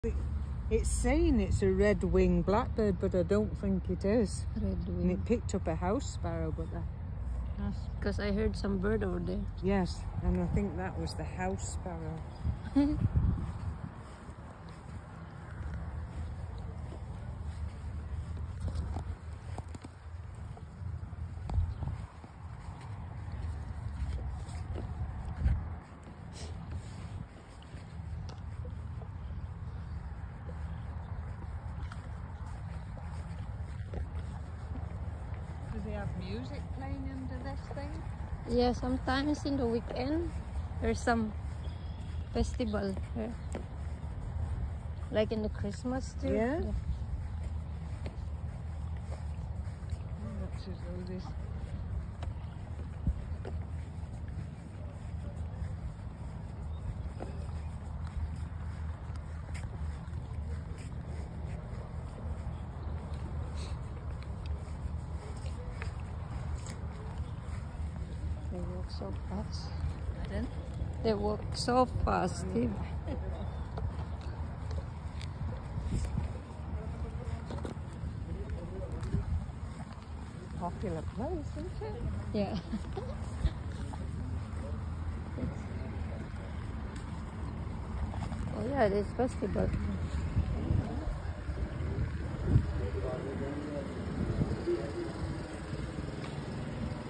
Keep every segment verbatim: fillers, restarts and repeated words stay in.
It's saying it's a red-winged blackbird, but I don't think it is. Red wing. And it picked up a house sparrow, but the because I heard some bird over there. yes, and I think that was the house sparrow. Do they have music playing under this thing? Yeah, sometimes in the weekend there's some festival here. Like in the Christmas too. Yeah. Yeah. That's as though this. They walk so fast. Then? They walk so fast, Steve. Popular place, isn't it? Yeah. Oh yeah, there's festival.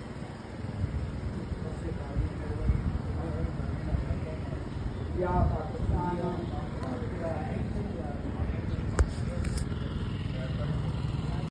Yeah.